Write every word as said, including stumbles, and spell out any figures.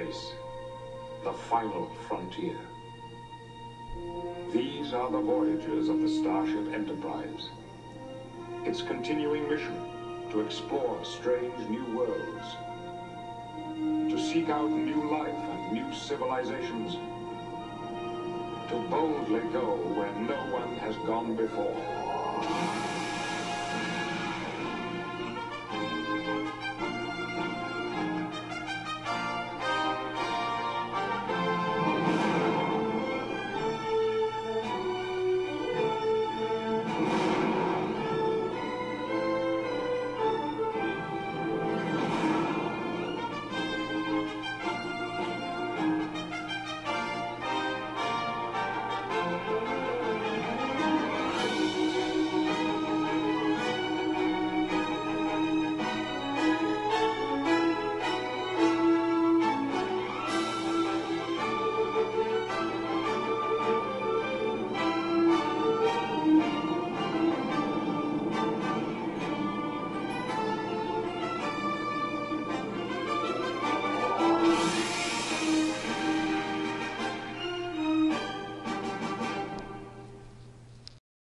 space, the final frontier. These are the voyages of the Starship Enterprise. Its continuing mission to explore strange new worlds, to seek out new life and new civilizations, to boldly go where no one has gone before.